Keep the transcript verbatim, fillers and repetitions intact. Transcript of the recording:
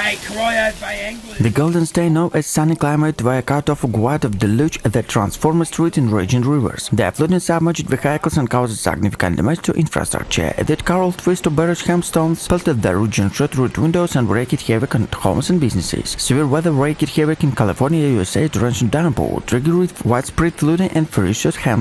The Golden State known as sunny climate via cut-off quite of deluge that transforms streets in raging rivers. The flooding submerged vehicles and caused significant damage to infrastructure. That coral twist of Beresham stones pelted the region, shot through windows and wreaked havoc on homes and businesses. Severe weather wreaked havoc in California, U S A, torrential downpour, triggered widespread flooding and ferocious